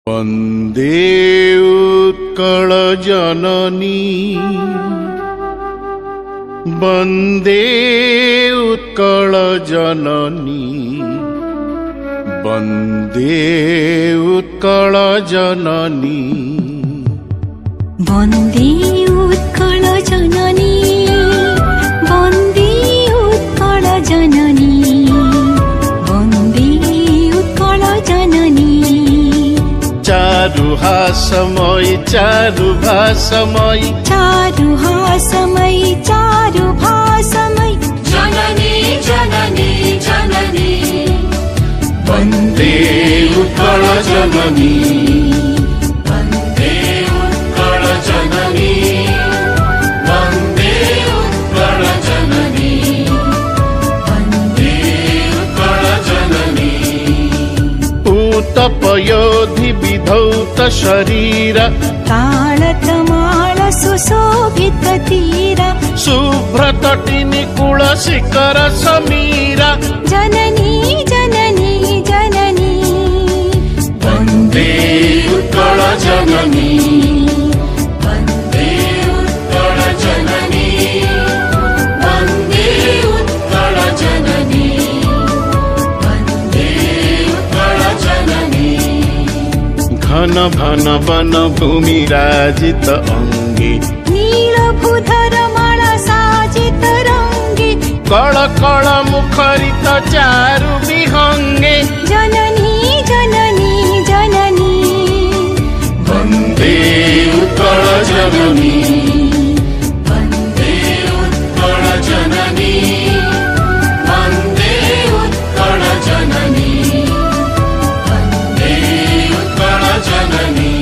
वन्दे उत्कल जननी वन्दे उत्कल जननी वन्दे उत्कल जननी वन्दे उत्कल जननी वन्दे उत्कल जननी वन्दे उत्कल जननी चारुहासमयी चारुभासमयी चारुहासमयी चारुभासमयी जननी जननी जननी वन्दे उत्कल जननी वन्दे उत्कल जननी वन्दे उत्कल जननी वन्दे उत्कल जननी पूतपयोधि विधौत शरीर ताळतमाळ सुशोभित तीर शुभ्रतटिनि कुल शिखर समीर जननी जननी जननी वन्दे उत्कल जननी वन्दे उत्कल जननी वन्दे उत्कल जननी वन्दे उत्कल जननी घन घन वन भूमि राजित अंगे नीलभूधर माला साजित रंगे कळ कळ मुखरित चारु विहंगे जननी जननी जननी वन्दे उत्कल जननी वन्दे उत्कल जननी वन्दे उत्कल जननी वन्दे उत्कल जननी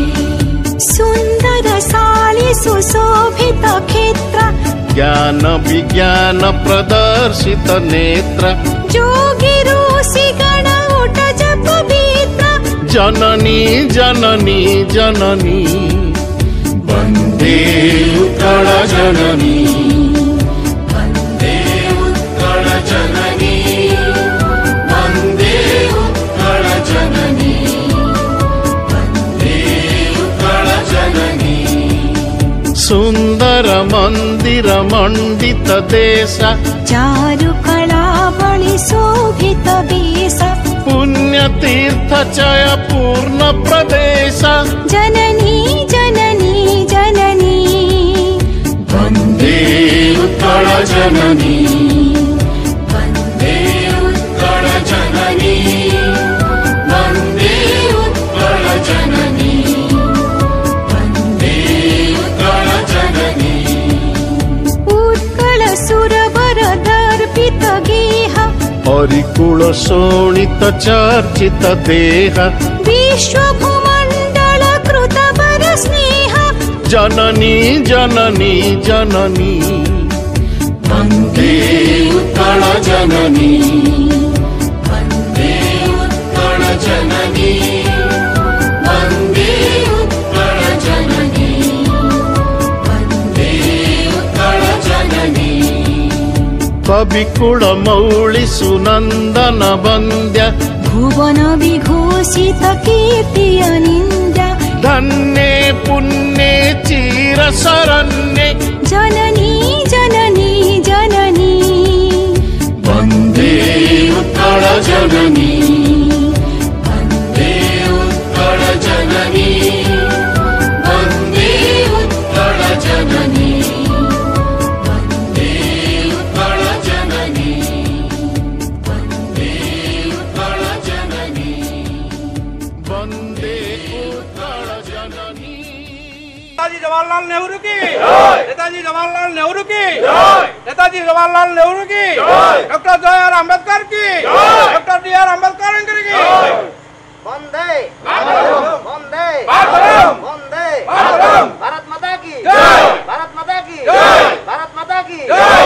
सुन्दर साली सुशोभित क्षेत्र ज्ञान विज्ञान प्रदर्शित नेत्र जोगी ऋषि गण उठ जप पवित्र जननी जननी जननी वन्दे उत्कल जननी वन्दे उत्कल जननी वन्दे उत्कल जननी वन्दे उत्कल जननी सुन्दर मंदिर मंडित देश चारु कलावळि शोभित वेश पुण्य तीर्थ चय पूर्ण प्रदेश जननी जननी जननी वन्दे उत्कल जननी वन्दे उत्कल जननी वन्दे उत्कल जननी वन्दे उत्कल जननी उत्कल सुरवर दर्पित गेह हरिकुल शोणित चर्चित देह विश्वभूमण्डल कृत वर स्नेह जननी जननी जननी वन्दे उत्कल जननी वन्दे उत्कल जननी वन्दे उत्कल जननी वन्दे उत्कल जननी कविकुल मौळि सुनन्दन वन्द्य भुवन विघोषित कीर्ति अनिन्द्य धन्ये पुण्ये चिर शरण्ये जननी जननी जननी वन्दे उत्कल जननी वन्दे उत्कल जननी वन्दे उत्कल जननी वन्दे उत्कल जननी वन्दे उत्कल जननी वन्दे उत्कल जननी। नेताजी जवाहरलाल नेहरू की नेताजी जवाहरलाल नेहरू की नेताजी जवाहरलाल नेहरू की डॉक्टर B.R. अम्बेडकर की डॉक्टर D.R. अम्बेडकर की वंदे वंदे वंदे भारत माता की भारत माता की भारत माता की